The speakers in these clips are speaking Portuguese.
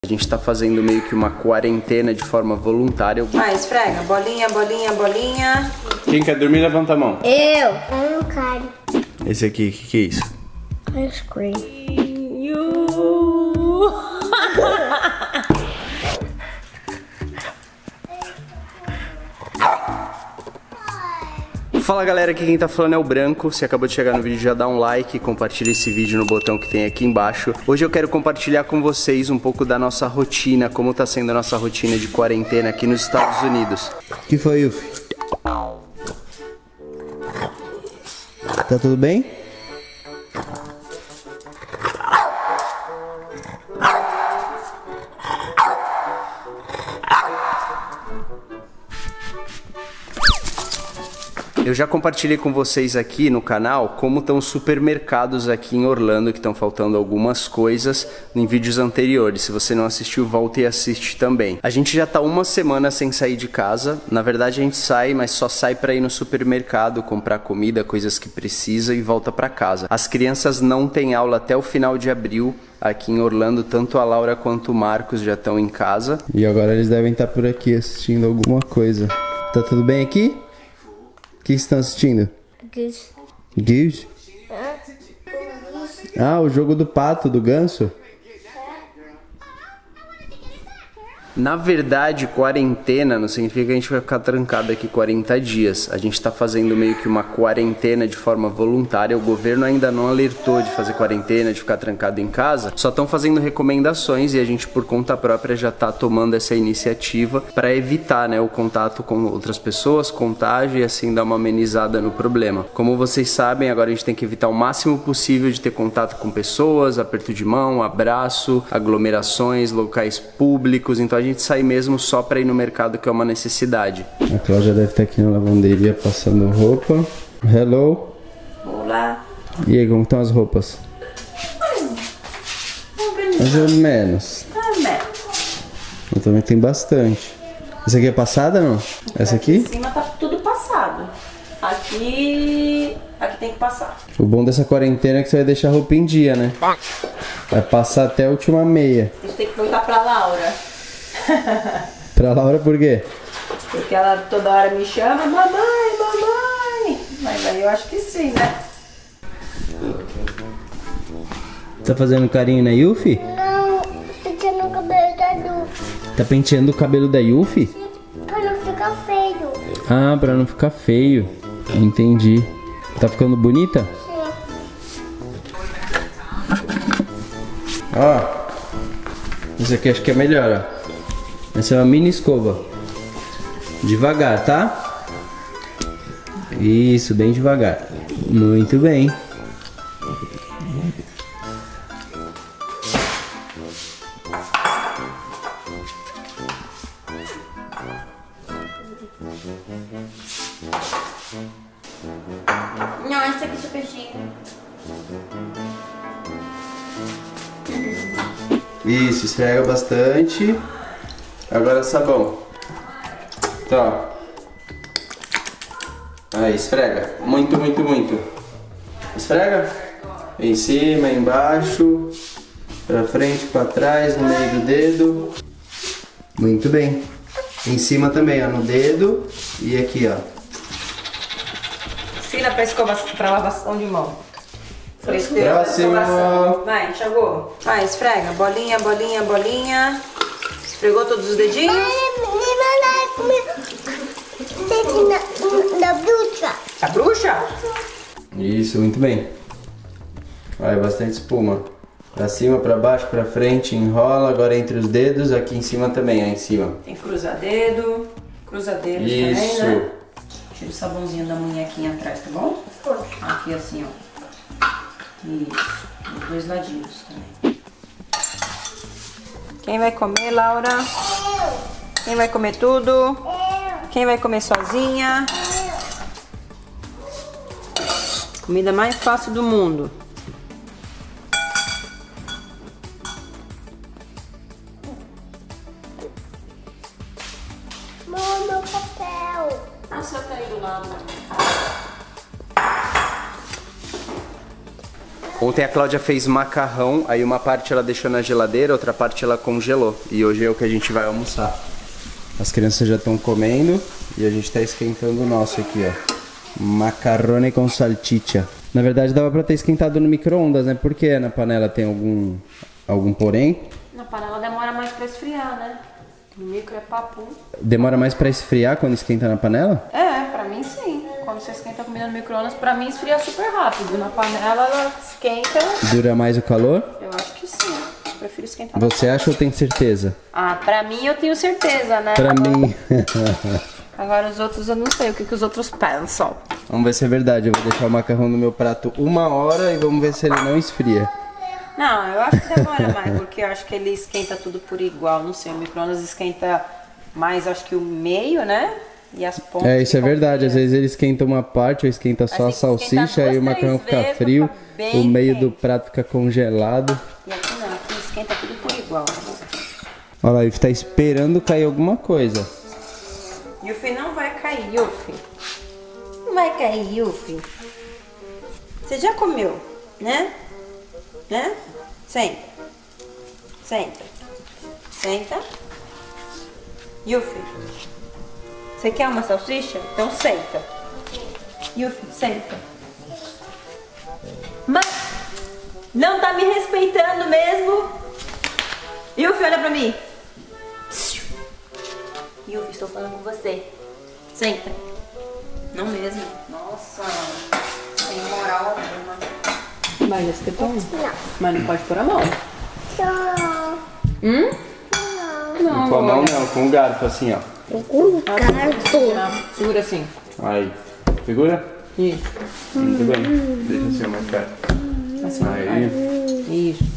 A gente tá fazendo meio que uma quarentena de forma voluntária. Vai, esfrega. Bolinha, bolinha, bolinha. Quem quer dormir, levanta a mão. Eu não quero. Esse aqui, o que é isso? Ice cream. Fala galera, aqui quem tá falando é o Branco. Se acabou de chegar no vídeo, já dá um like, compartilha esse vídeo no botão que tem aqui embaixo. Hoje eu quero compartilhar com vocês um pouco da nossa rotina, como tá sendo a nossa rotina de quarentena aqui nos Estados Unidos. O que foi, Yuffie? Tá tudo bem? Eu já compartilhei com vocês aqui no canal como estão os supermercados aqui em Orlando, que estão faltando algumas coisas em vídeos anteriores. Se você não assistiu, volta e assiste também. A gente já tá uma semana sem sair de casa. Na verdade a gente sai, mas só sai para ir no supermercado, comprar comida, coisas que precisa e volta para casa. As crianças não têm aula até o final de abril. Aqui em Orlando, tanto a Laura quanto o Marcos já estão em casa. E agora eles devem estar por aqui assistindo alguma coisa. Tá tudo bem aqui? O que estão assistindo? Goose. Goose? Ah, o jogo do pato, do ganso? Na verdade, quarentena não significa que a gente vai ficar trancado aqui 40 dias. A gente tá fazendo meio que uma quarentena de forma voluntária. O governo ainda não alertou de fazer quarentena, de ficar trancado em casa. Só estão fazendo recomendações e a gente, por conta própria, já tá tomando essa iniciativa para evitar, né, o contato com outras pessoas, contágio e assim dar uma amenizada no problema. Como vocês sabem, agora a gente tem que evitar o máximo possível de ter contato com pessoas, aperto de mão, abraço, aglomerações, locais públicos. Então a gente sai mesmo só pra ir no mercado, que é uma necessidade. A Cláudia deve estar aqui na lavanderia passando roupa. Hello. Olá. E aí, como estão as roupas? Mais ou menos. Eu também tem bastante. Essa aqui é passada, não? Essa aqui? Em cima tá tudo passado. Aqui tem que passar. O bom dessa quarentena é que você vai deixar a roupa em dia, né? Vai passar até a última meia. Isso tem que perguntar pra Laura. Pra Laura por quê? Porque ela toda hora me chama, mamãe, mamãe. Mas aí eu acho que sim, né? Tá fazendo carinho na Yuffie? Não, penteando o cabelo da Yuffie. Tá penteando o cabelo da Yuffie? Pra não ficar feio. Ah, pra não ficar feio. Entendi. Tá ficando bonita? Ó. Isso aqui acho que é melhor, ó. Essa é uma mini escova. Devagar, tá? Isso, bem devagar. Muito bem. Não, esse aqui é sujinho. Isso, esfrega bastante. Agora sabão. Tá. Aí, esfrega. Muito, muito, muito. Esfrega. Em cima, embaixo. Pra frente, pra trás, no meio do dedo. Muito bem. Em cima também, ó. No dedo. E aqui, ó. Fila pra lavação de mão. Próximo. Vai, enxagou. Vai, esfrega. Bolinha, bolinha, bolinha. Esfregou todos os dedinhos? Da bruxa. A bruxa? Isso, muito bem. Vai, bastante espuma. Pra cima, pra baixo, pra frente, enrola. Agora entre os dedos, aqui em cima também, ó, em cima. Tem cruza-dedo. Cruza-dedos também, né? Tira o sabãozinho da munhequinha atrás, tá bom? Aqui assim, ó. Isso. Dos dois ladinhos também. Quem vai comer, Laura? Quem vai comer tudo? Quem vai comer sozinha? Comida mais fácil do mundo. Meu papel. Ah, seu tá aí do lado. Ontem a Cláudia fez macarrão, aí uma parte ela deixou na geladeira, outra parte ela congelou. E hoje é o que a gente vai almoçar. As crianças já estão comendo e a gente tá esquentando o nosso aqui, ó. Macarrone com salchicha. Na verdade dava pra ter esquentado no micro-ondas, né? Porque na panela tem algum porém. Na panela demora mais pra esfriar, né? No micro é papo. Demora mais pra esfriar quando esquenta na panela? É, pra mim sim. Quando você esquenta a comida no micro-ondas, pra mim esfria super rápido. Na panela ela esquenta. Dura mais o calor? Eu acho que sim. Eu prefiro esquentar na Você acha ou tem certeza? Ah, pra mim eu tenho certeza, né? Pra mim. Agora os outros eu não sei o que os outros pensam. Vamos ver se é verdade. Eu vou deixar o macarrão no meu prato 1 hora e vamos ver se ele não esfria. Não, eu acho que demora mais, porque eu acho que ele esquenta tudo por igual. Não sei, o micro-ondas esquenta mais, acho que o meio, né? E as pontas. É, isso é verdade. Às vezes ele esquenta uma parte ou esquenta só a salsicha, aí o macarrão fica frio, o meio do prato fica congelado. E aqui não, aqui esquenta tudo por igual. Olha lá, o Ivo tá esperando cair alguma coisa. Yuffie não vai cair, Yuffie. Não vai cair, Yuffie. Você já comeu, né? Né? Senta. Senta. Senta. Yuffie. Você quer uma salsicha? Então senta. Yuffie, senta. Mas não tá me respeitando mesmo? Yuffie, olha pra mim. Yuffie, estou falando com você. Senta. Não mesmo. Nossa. Sem moral alguma. Mas já espetou? Não. Mas não pode pôr a mão. Não. Não, Com a mão não, com o garfo assim, ó. Um gato. Segura assim. Aí. Segura? Isso. Muito bem. Deixa assim mais perto. Assim. Aí. Isso.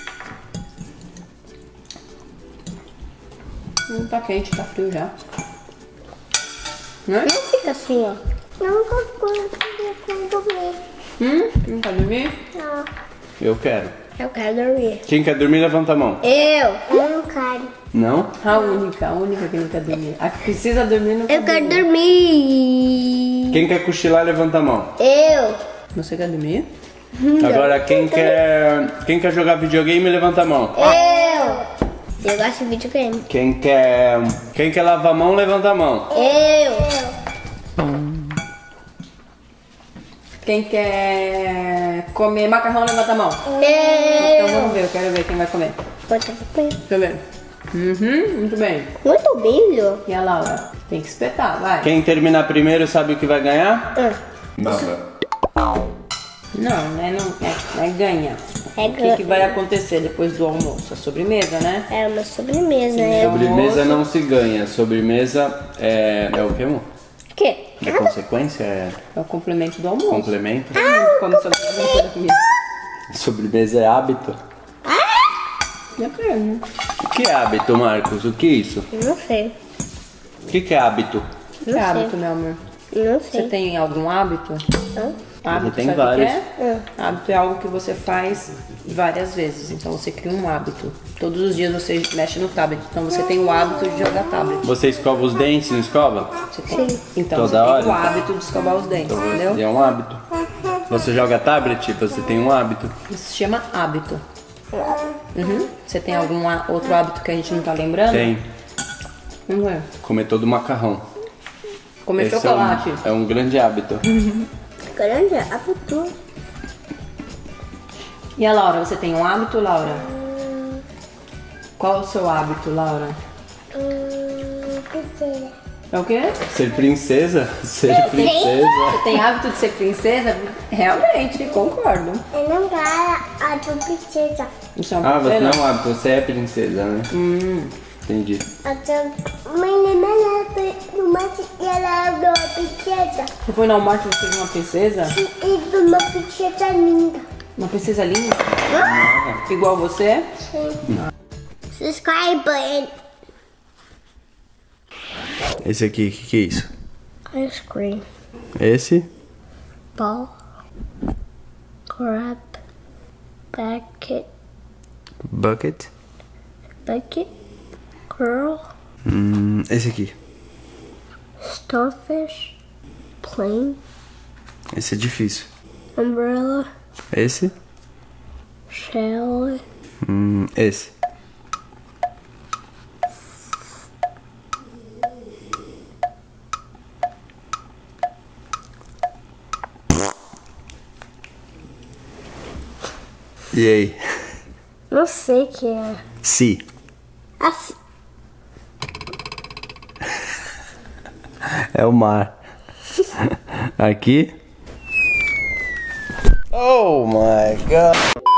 Não tá quente, tá frio já. Né? Não fica assim, ó. Eu não consigo dormir. Não quer dormir? Não. Eu quero. Eu quero dormir. Quem quer dormir, levanta a mão. Eu não quero. Não? A única que não quer dormir. A que precisa dormir não quer Eu quero dormir. dormir. Quem quer cochilar, levanta a mão. Eu. Você quer dormir? Agora quem quer jogar videogame, levanta a mão. Eu gosto de videogame. Quem quer lavar a mão, levanta a mão. Eu. Quem quer comer macarrão, levanta a mão. Então vamos ver, eu quero ver quem vai comer. Deixa eu ver. Muito bem. Muito brilho. E a Laura? Tem que espetar, vai. Quem terminar primeiro sabe o que vai ganhar? Nada. Não, né? Não é ganha. É O que vai acontecer depois do almoço? A sobremesa, né? É uma sobremesa, né? Sobremesa não se ganha. Sobremesa é o que, amor? O quê? É consequência? É É o complemento do almoço. complemento? Todo mundo come sobremesa depois da comida. Sobremesa é hábito? Depende. O que é hábito, Marcos? O que é isso? Não sei. O que é hábito? Que hábito, meu amor? Não Você sei. tem algum hábito? Hábito, tem sabe o que vários. é? Hábito é algo que você faz várias vezes. Então você cria um hábito. Todos os dias você mexe no tablet. Então você tem o hábito de jogar tablet. Você escova os dentes, não escova? Você tem. Então Toda você hora? tem o hábito de escovar os dentes, entendeu? É um hábito. Você joga tablet, você tem um hábito. Isso se chama hábito. Você tem algum outro hábito que a gente não tá lembrando? Tem. Vamos ver. Comer todo o macarrão. Comer Esse chocolate. é um grande hábito. Grande hábito. E a Laura, você tem um hábito, Laura? Qual é o seu hábito, Laura? Pizza. É o quê? Ser princesa? Ser princesa? Você tem hábito de ser princesa? Realmente, concordo. Eu não quero a tua princesa. Isso é um Ah, você prazer, não é um hábito, você é princesa, né? Entendi. A tua menina é uma princesa. Você foi no Walmart e você viu uma princesa? E uma princesa linda. Uma princesa linda? Igual você? Subscribe. Esse aqui, o que é isso? Ice cream. Esse? Ball. Crab. Bucket. Bucket. Bucket. Girl. Esse aqui. Starfish. Plane. Esse é difícil. Umbrella. Esse? Shell. Esse. E aí? Não sei o que é. Si. Assim. É o mar. Aqui. Oh my God.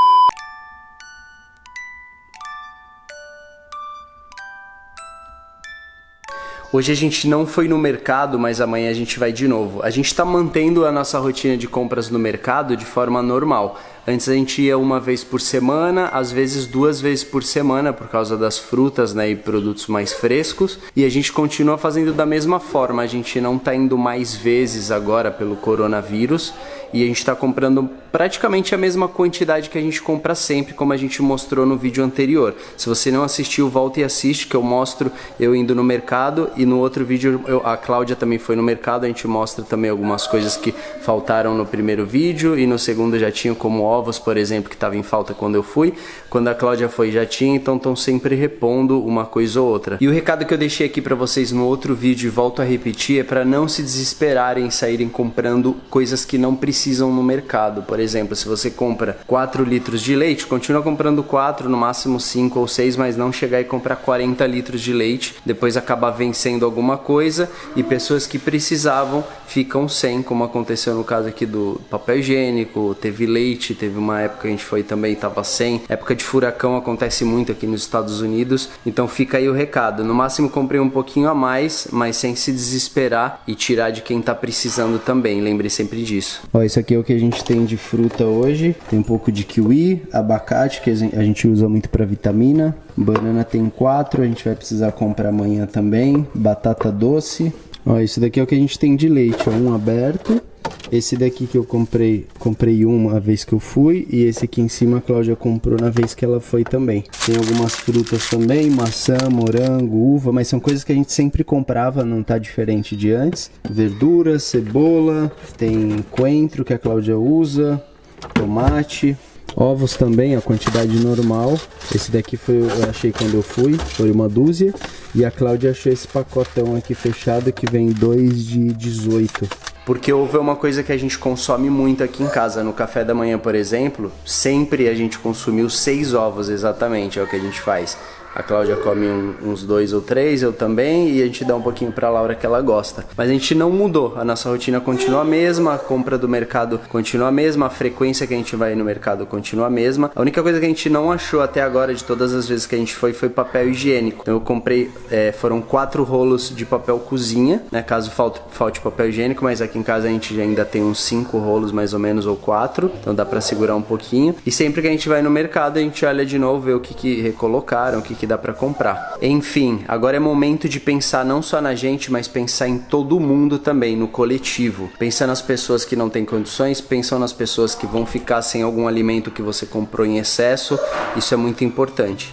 Hoje a gente não foi no mercado, mas amanhã a gente vai de novo. A gente está mantendo a nossa rotina de compras no mercado de forma normal. Antes a gente ia uma vez por semana, às vezes 2 vezes por semana por causa das frutas, né, e produtos mais frescos. E a gente continua fazendo da mesma forma. A gente não está indo mais vezes agora pelo coronavírus. E a gente está comprando praticamente a mesma quantidade que a gente compra sempre, como a gente mostrou no vídeo anterior. Se você não assistiu, volta e assiste, que eu mostro eu indo no mercado. E no outro vídeo a Cláudia também foi no mercado, a gente mostra também algumas coisas que faltaram no primeiro vídeo. E no segundo já tinha, como ovos, por exemplo, que estava em falta quando eu fui. Quando a Cláudia foi já tinha, então estão sempre repondo uma coisa ou outra. E o recado que eu deixei aqui para vocês no outro vídeo e volto a repetir é para não se desesperarem e saírem comprando coisas que não precisam no mercado. Por exemplo, se você compra 4 litros de leite, continua comprando 4, no máximo 5 ou 6, mas não chegar e comprar 40 litros de leite, depois acabar vencendo alguma coisa e pessoas que precisavam ficam sem, como aconteceu no caso aqui do papel higiênico, teve leite, teve uma época que a gente foi também, tava sem. Época de furacão acontece muito aqui nos Estados Unidos, então fica aí o recado. No máximo comprei um pouquinho a mais, mas sem se desesperar e tirar de quem tá precisando também, lembre sempre disso. Ó, isso aqui é o que a gente tem de fruta hoje. Tem um pouco de kiwi, abacate, que a gente usa muito para vitamina. Banana tem 4, a gente vai precisar comprar amanhã também. Batata doce. Ó, isso daqui é o que a gente tem de leite, ó, um aberto. Esse daqui que eu comprei uma vez que eu fui. E esse aqui em cima a Cláudia comprou na vez que ela foi também. Tem algumas frutas também, maçã, morango, uva, mas são coisas que a gente sempre comprava, não tá diferente de antes. Verduras, cebola, tem coentro que a Cláudia usa, tomate. Ovos também, a quantidade normal. Esse daqui eu achei quando eu fui, foi uma dúzia. E a Cláudia achou esse pacotão aqui fechado que vem 2 de 18. Porque ovo é uma coisa que a gente consome muito aqui em casa. No café da manhã, por exemplo, sempre a gente consumiu 6 ovos exatamente, é o que a gente faz. A Cláudia come uns 2 ou 3, eu também, e a gente dá um pouquinho pra Laura que ela gosta. Mas a gente não mudou, a nossa rotina continua a mesma, a compra do mercado continua a mesma, a frequência que a gente vai no mercado continua a mesma. A única coisa que a gente não achou até agora, de todas as vezes que a gente foi papel higiênico. Então eu comprei, foram 4 rolos de papel cozinha, né, caso falte papel higiênico, mas aqui em casa a gente ainda tem uns 5 rolos mais ou menos, ou 4, então dá pra segurar um pouquinho. E sempre que a gente vai no mercado, a gente olha de novo, vê o que recolocaram, o que dá pra comprar. Enfim, agora é momento de pensar não só na gente, mas pensar em todo mundo também, no coletivo. Pensa nas pessoas que não têm condições, pensam nas pessoas que vão ficar sem algum alimento que você comprou em excesso. Isso é muito importante.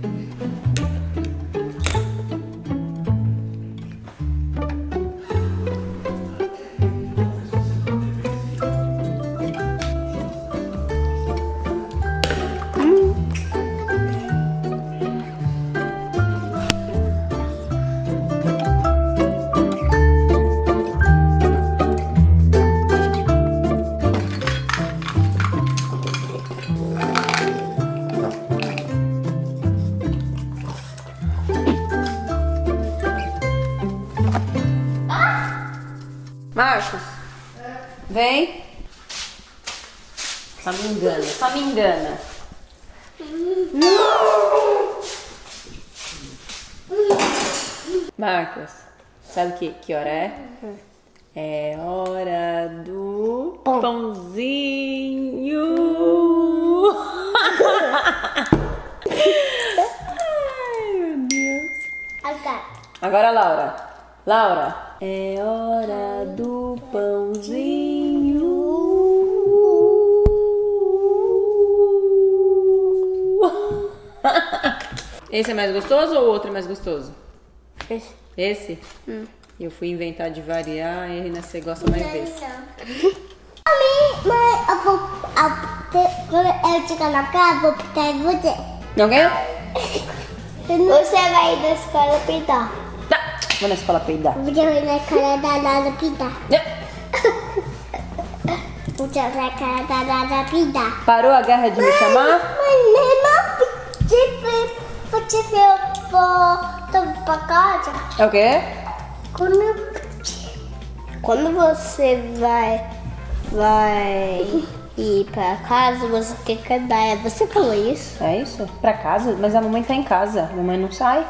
Marcos, vem. Só me engana, só me engana. Marcos, sabe que hora é? É hora do pãozinho. Ai, meu Deus. Agora, Laura. Laura, é hora do pãozinho. Esse é mais gostoso ou o outro é mais gostoso? Esse. Esse? Eu fui inventar de variar e você gosta mais desse. Mas quando eu chegar na casa, vou pintar em você. Não quer? Você vai ir na escola pintar. Não, vou na escola peidar. Você vai na escola da Nada pintar. Não. Você vai na escola da Nada pintar. Parou a guerra de me chamar? Você voltou pra casa? É o quê? Quando você vai ir pra casa, você tem que andar. Você falou isso? É isso? Pra casa? Mas a mamãe tá em casa. A mamãe não sai.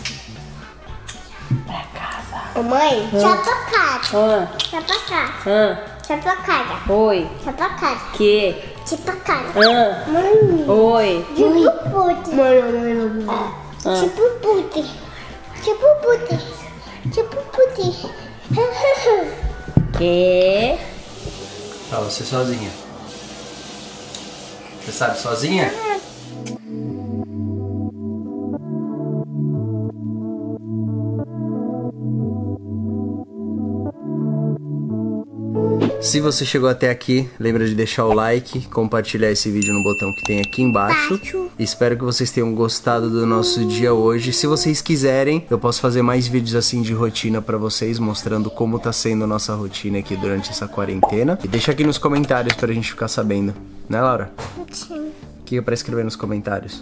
Pra casa. Mamãe, sai pra casa. Sai pra casa. Sai pra casa. Oi. Sai pra casa. Que? Sai pra casa. Mãe. Oi. Tipo puti. Tipo puti. Tipo puti. Tipo puti. Que? Tá, você sozinha. Você sabe sozinha? Se você chegou até aqui, lembra de deixar o like, compartilhar esse vídeo no botão que tem aqui embaixo. Espero que vocês tenham gostado do nosso dia hoje. Se vocês quiserem, eu posso fazer mais vídeos assim de rotina pra vocês, mostrando como tá sendo a nossa rotina aqui durante essa quarentena. E deixa aqui nos comentários pra gente ficar sabendo. Né, Laura? Sim. O que é pra escrever nos comentários?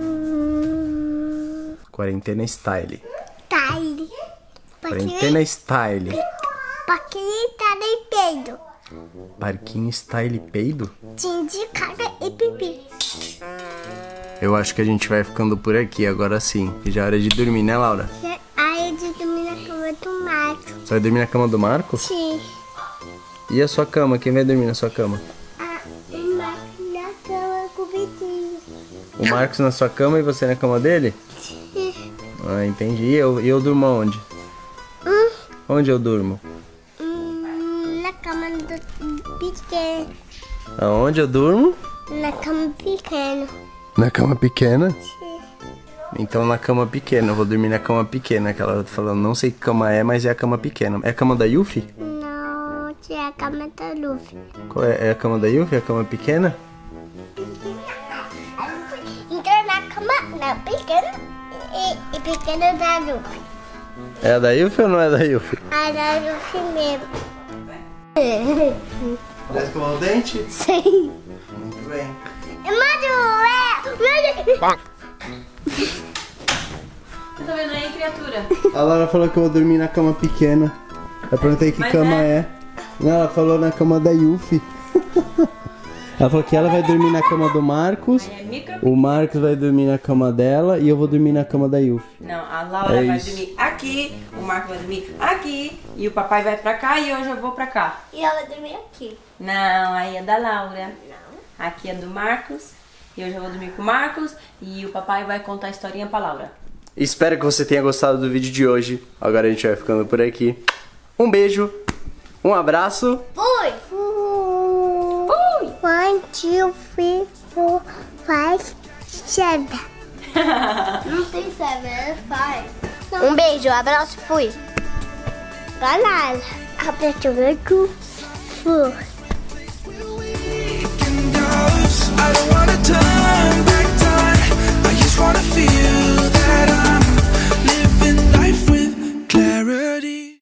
Quarentena Style. Style. Quarentena Style. Parquinho tá nem peido. Parquinho Style peido? Tinha de cara e pipi. Eu acho que a gente vai ficando por aqui agora sim. Já é hora de dormir, né, Laura? Aí de dormir na cama do Marco. Você vai dormir na cama do Marco? Sim. E a sua cama? Quem vai dormir na sua cama? O Marco na cama com o Vitinho. O Marcos na sua cama e você na cama dele? Sim. Ah, entendi. E eu durmo aonde? Onde eu durmo? Na cama do pequeno. Aonde eu durmo? Na cama pequena. Na cama pequena? Sim. Então na cama pequena, eu vou dormir na cama pequena. Que ela tá falando, não sei que cama é, mas é a cama pequena. É a cama da Yuffie? Não, é a cama da Luffy. Qual é? É a cama da Yuffie? É a cama pequena? Então na cama na pequena e pequena da Luffy. É a da Yuffie ou não é da Yuffie? A da Luffy mesmo. Já escovou o dente? Sim. Muito bem. Você tá vendo aí, criatura? A Laura falou que eu vou dormir na cama pequena. Eu perguntei que Mas cama é. é. Não, ela falou na cama da Yuffie. Ela falou que ela vai dormir na cama do Marcos, É micro? o Marcos vai dormir na cama dela e eu vou dormir na cama da Yuffie. Não, a Laura É vai isso. dormir aqui, o Marco vai dormir aqui, e o papai vai pra cá e hoje eu vou pra cá. E ela dormir aqui. Não, aí é da Laura. Não. Aqui é do Marcos, e hoje eu vou dormir com o Marcos, e o papai vai contar a historinha pra Laura. Espero que você tenha gostado do vídeo de hoje. Agora a gente vai ficando por aqui. Um beijo, um abraço. Fui! Fui! 1, 2, 3, 4, 5, 7. Não tem 7, é 5. Um beijo, abraço, fui. Banana. Aperto o meu cu. Fui. I don't wanna turn back time. I just wanna feel